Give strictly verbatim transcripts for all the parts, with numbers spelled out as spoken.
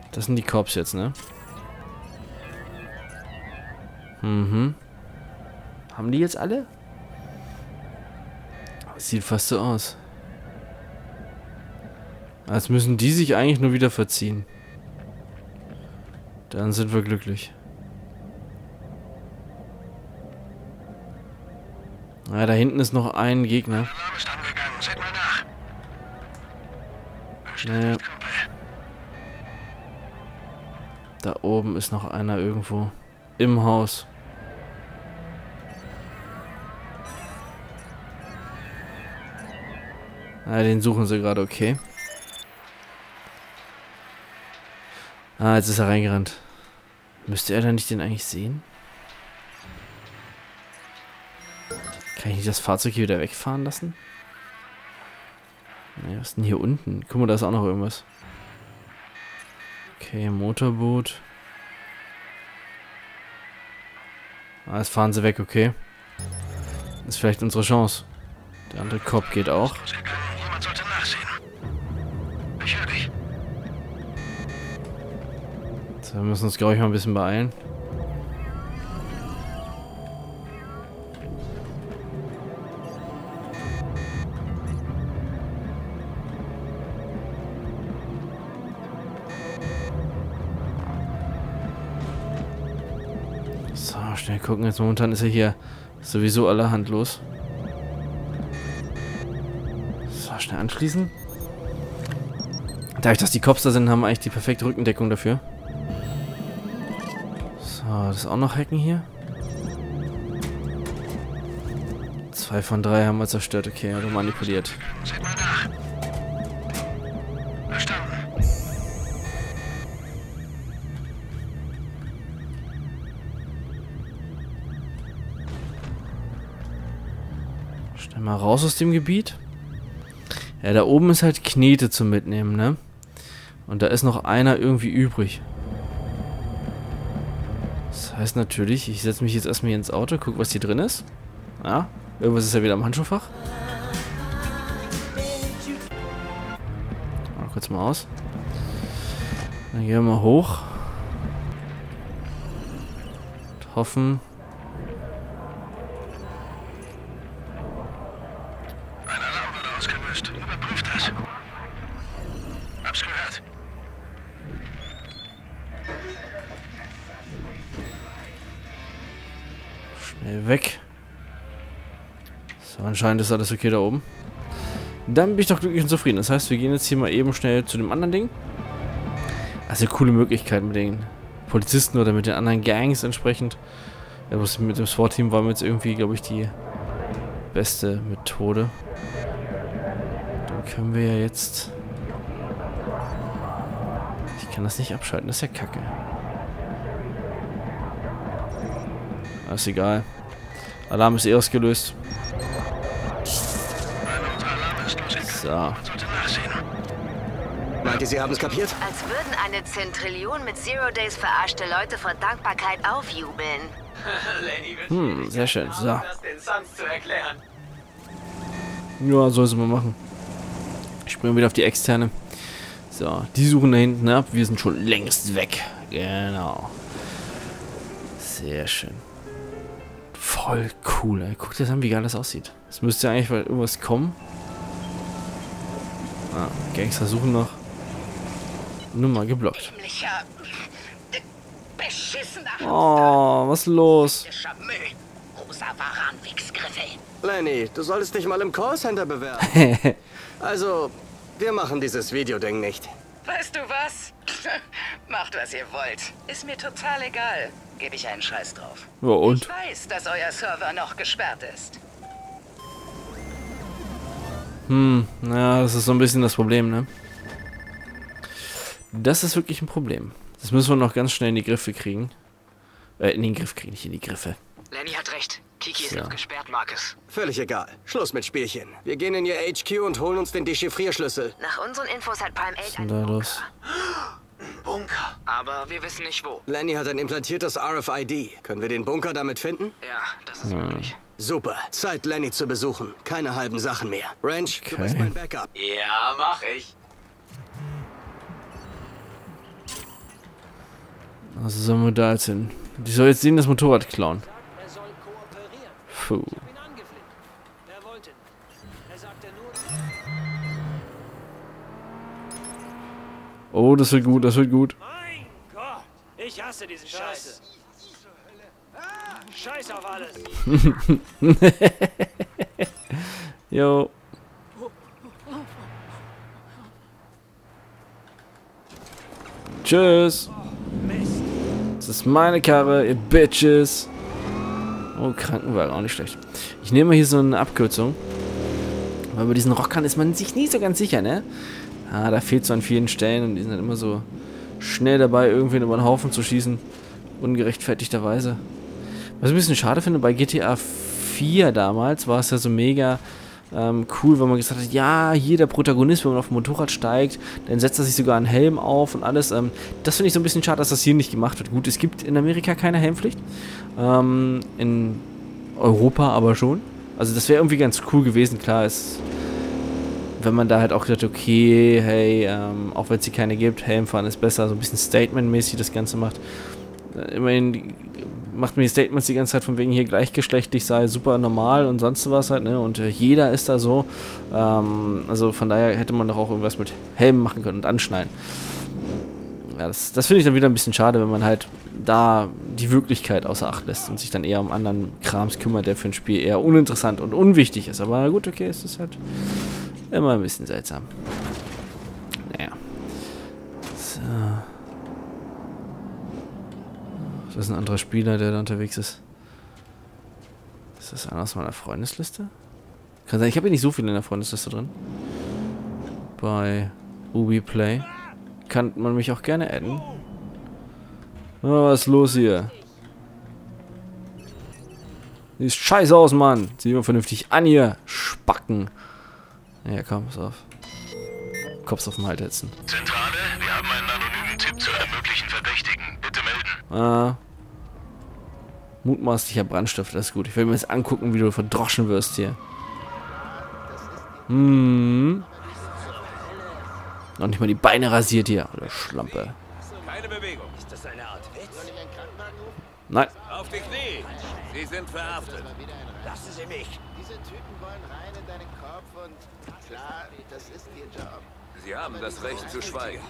Das sind die Cops jetzt, ne? Mhm. Haben die jetzt alle? Sieht fast so aus. Als müssen die sich eigentlich nur wieder verziehen. Dann sind wir glücklich. Ja, da hinten ist noch ein Gegner. Naja. Da oben ist noch einer irgendwo. Im Haus. Ah, den suchen sie gerade, okay. Ah, jetzt ist er reingerannt. Müsste er dann nicht den eigentlich sehen? Kann ich nicht das Fahrzeug hier wieder wegfahren lassen? Nee, was ist denn hier unten? Guck mal, da ist auch noch irgendwas. Okay, Motorboot. Ah, jetzt fahren sie weg, okay. Das ist vielleicht unsere Chance. Der andere Cop geht auch. Jemand sollte nachsehen. Ich höre dich. So, wir müssen uns, glaube ich, mal ein bisschen beeilen. So, schnell gucken. Jetzt momentan ist er hier sowieso allerhand los. So, schnell anschließen. Dadurch, dass die Cops da sind, haben wir eigentlich die perfekte Rückendeckung dafür. So, das ist auch noch Hacken hier. Zwei von drei haben wir zerstört. Okay, also manipuliert. Seht mal nach. Verstanden. Schnell mal raus aus dem Gebiet. Ja, da oben ist halt Knete zum Mitnehmen, ne? Und da ist noch einer irgendwie übrig. Das heißt natürlich, ich setze mich jetzt erstmal hier ins Auto, guck, was hier drin ist. Ja, irgendwas ist ja wieder am Handschuhfach. Mal kurz mal aus. Dann gehen wir mal hoch. Und hoffen. Ein Alarm wurde ausgelöst. Überprüft das. Hab's gehört. Schnell weg. So, anscheinend ist alles okay da oben. Dann bin ich doch glücklich und zufrieden. Das heißt, wir gehen jetzt hier mal eben schnell zu dem anderen Ding. Also coole Möglichkeit mit den Polizisten oder mit den anderen Gangs entsprechend. Ja, mit dem SWAT-Team war mir jetzt irgendwie, glaube ich, die beste Methode. Dann können wir ja jetzt... Ich kann das nicht abschalten, das ist ja kacke. Alles egal. Alarm ist eh ausgelöst. So. Meint ihr, Sie haben es kapiert? Als würden eine Zentrillion mit Zero Days verarschte Leute vor Dankbarkeit aufjubeln. Hm, sehr schön. So. Das den Sons zu erklären. Ja, soll es mal machen. Ich springe wieder auf die externe. So, die suchen da hinten ab. Wir sind schon längst weg. Genau. Sehr schön. Voll cool, ey. Guckt das an, wie geil das aussieht. Es müsste ja eigentlich irgendwas kommen. Ah, Gangster suchen noch. Nummer geblockt. Oh, was ist los? Lenny, du solltest dich mal im Callcenter bewerben. Also, wir machen dieses Videoding nicht. Weißt du was? Macht, was ihr wollt. Ist mir total egal. Gebe ich einen Scheiß drauf. Ja, und? Ich weiß, dass euer Server noch gesperrt ist. Hm, naja, das ist so ein bisschen das Problem, ne? Das ist wirklich ein Problem. Das müssen wir noch ganz schnell in die Griffe kriegen. Äh, in den Griff kriegen, nicht in die Griffe. Lenny hat recht. Kiki ist So. noch gesperrt, Marcus. Völlig egal. Schluss mit Spielchen. Wir gehen in ihr H Q und holen uns den Dechiffrierschlüssel. Nach unseren Infos hat Prime Was acht ist denn einen da los? Bunker. Aber wir wissen nicht wo. Lenny hat ein implantiertes R F I D. Können wir den Bunker damit finden? Ja, das ist möglich. Super. Zeit, Lenny zu besuchen. Keine halben Sachen mehr. Ranch, du bist Okay. mein Backup. Ja, mach ich. Also sollen wir da jetzt hin? Die soll jetzt sehen, das Motorrad klauen. Puh. Oh, das wird gut, das wird gut. Mein Gott, ich hasse diesen Scheiß. Ah, Scheiß auf alles. Jo. Tschüss. Das ist meine Karre, ihr Bitches. Oh, Krankenwagen, auch nicht schlecht. Ich nehme hier so eine Abkürzung. Weil bei diesen Rockern ist man sich nie so ganz sicher, ne? Ah, da fehlt so an vielen Stellen und die sind dann immer so schnell dabei, irgendwen über den Haufen zu schießen. Ungerechtfertigterweise. Was ich ein bisschen schade finde, bei G T A vier damals war es ja so mega ähm, cool, weil man gesagt hat, ja, hier der Protagonist, wenn man auf dem Motorrad steigt, dann setzt er sich sogar einen Helm auf und alles. Ähm, das finde ich so ein bisschen schade, dass das hier nicht gemacht wird. Gut, es gibt in Amerika keine Helmpflicht. Ähm, in Europa aber schon. Also das wäre irgendwie ganz cool gewesen, klar, ist... Wenn man da halt auch gesagt, okay, hey, ähm, auch wenn es hier keine gibt, Helmfahren ist besser, so ein bisschen Statement-mäßig das Ganze macht. Äh, immerhin macht man die Statements die ganze Zeit von wegen hier gleichgeschlechtlich sei super normal und sonst was halt, ne? Und äh, jeder ist da so. Ähm, also von daher hätte man doch auch irgendwas mit Helmen machen können und anschneiden. Ja, das, das finde ich dann wieder ein bisschen schade, wenn man halt da die Wirklichkeit außer Acht lässt und sich dann eher um anderen Krams kümmert, der für ein Spiel eher uninteressant und unwichtig ist. Aber gut, okay, es ist halt immer ein bisschen seltsam. Naja. So. Das ist ein anderer Spieler, der da unterwegs ist. Ist das einer aus meiner Freundesliste? Kann sein, ich habe hier nicht so viele in der Freundesliste drin. Bei Ubi Play. Kann man mich auch gerne adden. Oh, was ist los hier? Sieht scheiße aus, Mann. Sieh mal vernünftig an hier. Spacken. Ja, komm, pass auf. Kopf auf den Halt hetzen. Zentrale, wir haben einen anonymen Tipp zu einem möglichen Verdächtigen. Bitte melden. Ah. Mutmaßlicher Brandstoff, das ist gut. Ich will mir jetzt angucken, wie du verdroschen wirst hier. Hm. Noch nicht mal die Beine rasiert hier, oder Schlampe. Keine Bewegung. Ist das eine Art Witz? Nein. Auf die Knie. Sie sind verhaftet. Lassen Sie mich. Diese Typen wollen rein in deinen Kopf und klar, das ist ihr Job. Sie haben das Recht zu schweigen.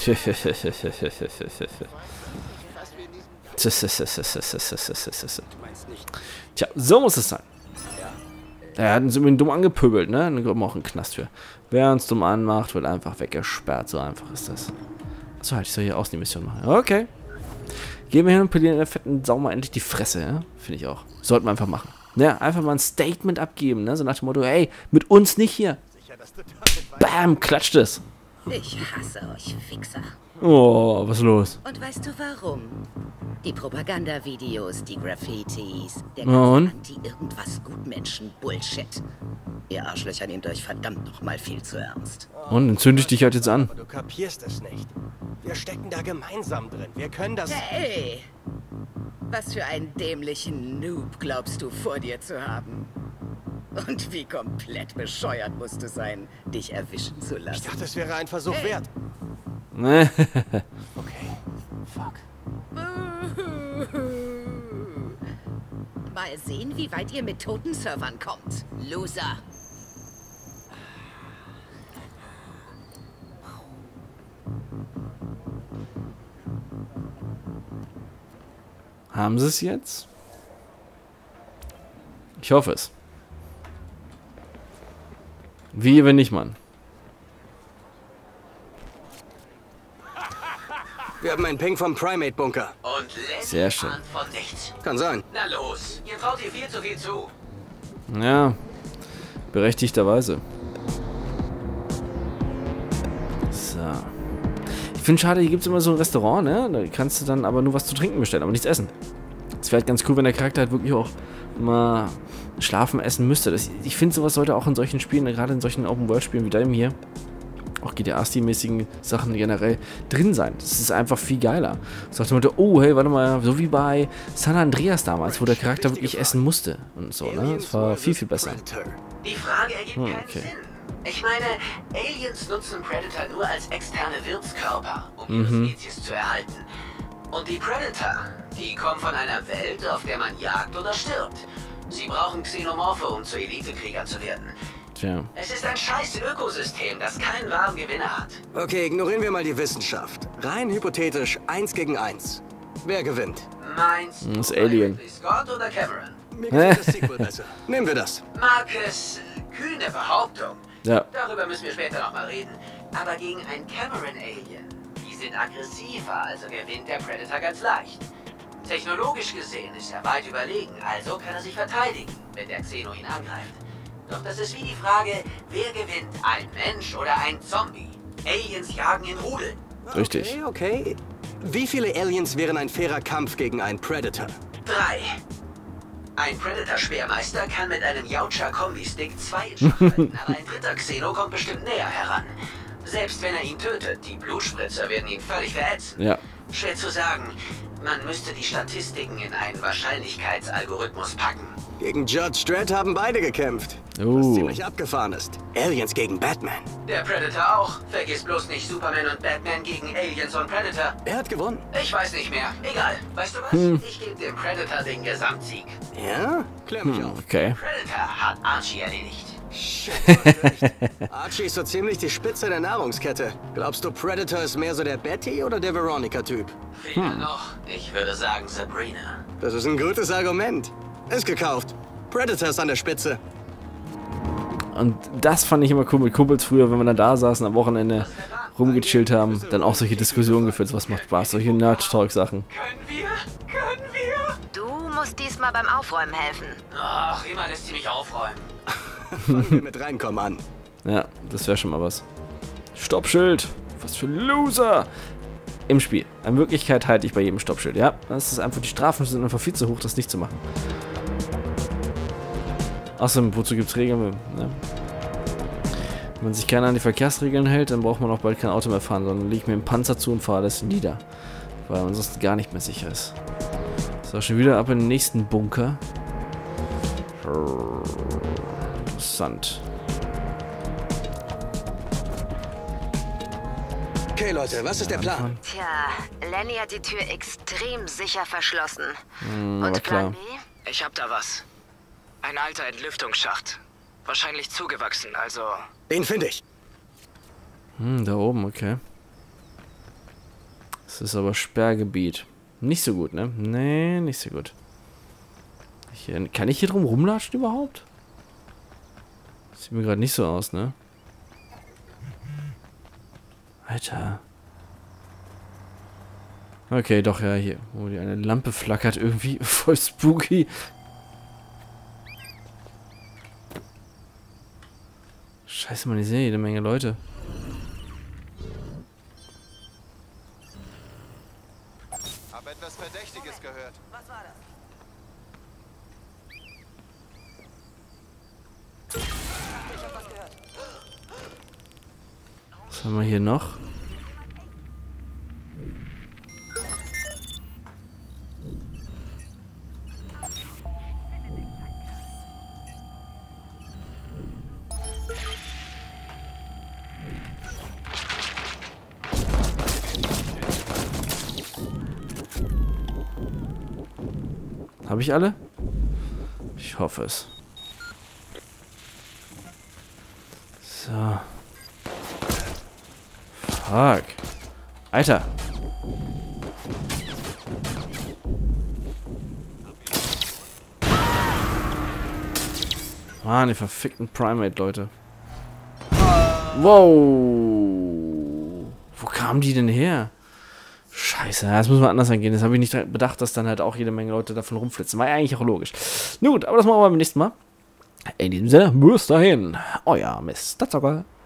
Tja, so muss es sein. Er hat uns irgendwie dumm angepöbelt, ne? Dann kommen wir auch in den Knast für. Wer uns dumm anmacht, wird einfach weggesperrt. So einfach ist das. Achso, halt, ich soll hier außen die Mission machen. Okay. Gehen wir hin und polieren in der fetten Sau mal endlich die Fresse, ja? Finde ich auch. Sollten wir einfach machen. Ja, einfach mal ein Statement abgeben, ne? So nach dem Motto, hey, mit uns nicht hier. Bam, klatscht es. Ich hasse euch, Fixer. Oh, was ist los? Und weißt du warum? Die Propagandavideos, die Graffitis, der Und? ganze Anti-Irgendwas-Gutmenschen-Bullshit. Ihr Arschlöcher nehmt euch verdammt nochmal viel zu ernst. Und dann zünde ich dich halt jetzt an. Aber du kapierst es nicht. Wir stecken da gemeinsam drin. Wir können das... Hey! Was für einen dämlichen Noob glaubst du vor dir zu haben? Und wie komplett bescheuert musst du sein, dich erwischen zu Ich lassen. dachte, es wäre ein Versuch Hey. wert. Ne? Okay. Fuck. Mal sehen, wie weit ihr mit toten Servern kommt. Loser. Haben sie es jetzt? Ich hoffe es. Wie, wenn nicht, Mann. Wir haben einen Ping vom Primate-Bunker. Und Lenny Sehr schön. ahnt von nichts. Kann sein. Na los, ihr traut ihr viel zu viel zu. Ja, berechtigterweise. So. Ich finde schade, hier gibt es immer so ein Restaurant, ne? Da kannst du dann aber nur was zu trinken bestellen, aber nichts essen. Es wäre halt ganz cool, wenn der Charakter halt wirklich auch mal schlafen, essen müsste. Das, ich finde, sowas sollte auch in solchen Spielen, gerade in solchen Open-World-Spielen wie deinem hier, auch G T A-Stil-mäßigen Sachen generell drin sein. Das ist einfach viel geiler. Sagt man, oh, hey, warte mal, so wie bei San Andreas damals, wo der Charakter wirklich essen musste und so, ne? Das war viel, viel besser. Die Frage ergibt Hm, keinen okay. Sinn. Ich meine, Aliens nutzen Predator nur als externe Wirtskörper, um ihre Mhm. Spezies zu erhalten. Und die Predator, die kommen von einer Welt, auf der man jagt oder stirbt. Sie brauchen Xenomorphe, um zu Elitekriegern zu werden. Tja. Es ist ein scheiß Ökosystem, das keinen wahren Gewinner hat. Okay, ignorieren wir mal die Wissenschaft. Rein hypothetisch, eins gegen eins. Wer gewinnt? Meinst du Das Alien. Ridley Scott oder Cameron? Mir gefällt das Sequel besser. Nehmen wir das. Marcus, kühne Behauptung. Ja. Darüber müssen wir später noch mal reden. Aber gegen ein Cameron-Alien, die sind aggressiver, also gewinnt der Predator ganz leicht. Technologisch gesehen ist er weit überlegen, also kann er sich verteidigen, wenn der Xeno ihn angreift. Doch das ist wie die Frage, wer gewinnt, ein Mensch oder ein Zombie? Aliens jagen in Rudeln. Richtig. Okay, okay. Wie viele Aliens wären ein fairer Kampf gegen einen Predator? Drei. Ein Predator-Schwermeister kann mit einem Yautja-Kombi-Stick zwei in Schach halten, aber ein dritter Xeno kommt bestimmt näher heran. Selbst wenn er ihn tötet, die Blutspritzer werden ihn völlig verätzen. Ja. Schwer zu sagen. Man müsste die Statistiken in einen Wahrscheinlichkeitsalgorithmus packen. Gegen Judge Dredd haben beide gekämpft. Oh. Was ziemlich abgefahren ist. Aliens gegen Batman. Der Predator auch. Vergiss bloß nicht Superman und Batman gegen Aliens und Predator. Er hat gewonnen. Ich weiß nicht mehr. Egal. Weißt du was? Hm. Ich gebe dem Predator den Gesamtsieg. Ja? Klär mich auf. Okay. Predator hat Archie erledigt. Shit, du hast recht. Archie ist so ziemlich die Spitze der Nahrungskette. Glaubst du, Predator ist mehr so der Betty oder der Veronica-Typ? Weder noch. Ich würde sagen Sabrina. Das ist ein gutes Argument. Ist gekauft. Predator ist an der Spitze. Und das fand ich immer cool mit Kumpels früher, wenn wir dann da saßen, am Wochenende rumgechillt haben, dann auch solche Diskussionen geführt. Was macht Spaß? Solche Nerd-Talk-Sachen. Können wir? Können wir? Du musst diesmal beim Aufräumen helfen. Ach, immer lässt sie mich aufräumen. Fangen wir mit reinkommen an. Ja, das wäre schon mal was. Stoppschild! Was für Loser! Im Spiel. In Wirklichkeit halte ich bei jedem Stoppschild, ja. Das ist einfach, die Strafen sind einfach viel zu hoch, das nicht zu machen. Außerdem, wozu gibt es Regeln? Ne? Wenn man sich gerne an die Verkehrsregeln hält, dann braucht man auch bald kein Auto mehr fahren, sondern lege ich mir einen Panzer zu und fahre das nieder. Weil man sonst gar nicht mehr sicher ist. So, schon wieder ab in den nächsten Bunker. Interessant. Okay, Leute, was ist der Plan? Tja, Lenny hat die Tür extrem sicher verschlossen. Hm, aber Und Plan klar. B? Ich hab da was. Ein alter Entlüftungsschacht. Wahrscheinlich zugewachsen, also... Den finde ich. Hm, da oben, okay. Das ist aber Sperrgebiet. Nicht so gut, ne? Nee, nicht so gut. Hier, kann ich hier drum rumlatschen überhaupt? Sieht mir gerade nicht so aus, ne? Alter. Okay, doch, ja, hier. Oh, die eine Lampe flackert irgendwie. Voll spooky. Scheiße, man, ich sehe jede Menge Leute. Hab etwas Verdächtiges gehört. Was war das? Was haben wir hier noch? Habe ich alle? Ich hoffe es. So. Fuck. Alter. Mann, die verfickten Primate, Leute. Wow. Wo kamen die denn her? Scheiße, das muss mal anders angehen. Das habe ich nicht bedacht, dass dann halt auch jede Menge Leute davon rumflitzen. War ja eigentlich auch logisch. Nun gut, aber das machen wir beim nächsten Mal. In diesem Sinne, bis dahin. Euer Mister Zocker.